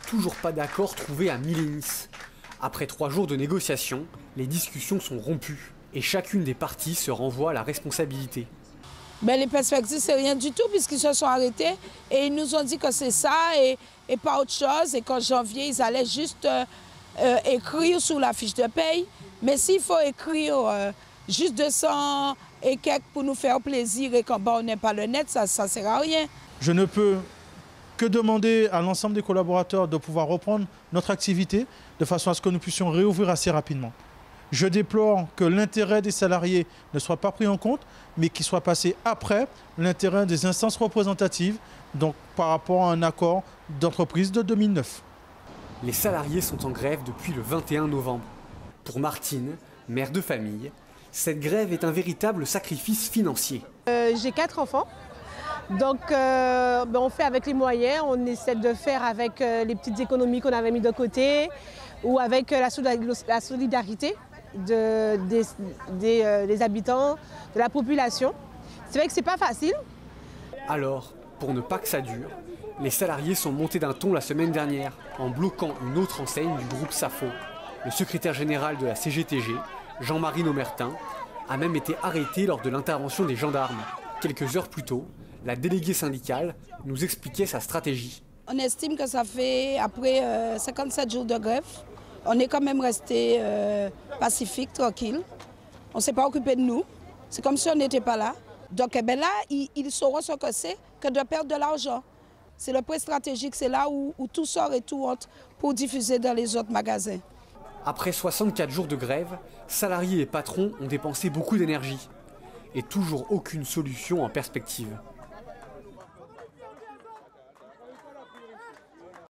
toujours pas d'accord trouvé à Milénis. Après 3 jours de négociations, les discussions sont rompues et chacune des parties se renvoie à la responsabilité. Ben, les perspectives, c'est rien du tout puisqu'ils se sont arrêtés et ils nous ont dit que c'est ça et pas autre chose et qu'en janvier, ils allaient juste écrire sur la fiche de paye. Mais s'il faut écrire juste 200 et quelques pour nous faire plaisir et qu'on on n'est pas le net, ça ne sert à rien. Je ne peux que demander à l'ensemble des collaborateurs de pouvoir reprendre notre activité de façon à ce que nous puissions réouvrir assez rapidement. Je déplore que l'intérêt des salariés ne soit pas pris en compte, mais qu'il soit passé après l'intérêt des instances représentatives, donc par rapport à un accord d'entreprise de 2009. Les salariés sont en grève depuis le 21 novembre. Pour Martine, mère de famille, cette grève est un véritable sacrifice financier. J'ai 4 enfants, donc on fait avec les moyens, on essaie de faire avec les petites économies qu'on avait mis de côté ou avec la solidarité des habitants, de la population. C'est vrai que c'est pas facile. Alors, pour ne pas que ça dure, les salariés sont montés d'un ton la semaine dernière en bloquant une autre enseigne du groupe Safo. Le secrétaire général de la CGTG, Jean-Marie Nomertin, a même été arrêté lors de l'intervention des gendarmes. Quelques heures plus tôt, la déléguée syndicale nous expliquait sa stratégie. On estime que ça fait, après 57 jours de grève, on est quand même resté pacifique, tranquille. On ne s'est pas occupé de nous. C'est comme si on n'était pas là. Donc là, ils sauront ce que c'est que de perdre de l'argent. C'est le prix stratégique, c'est là où tout sort et tout entre pour diffuser dans les autres magasins. Après 64 jours de grève, salariés et patrons ont dépensé beaucoup d'énergie. Et toujours aucune solution en perspective.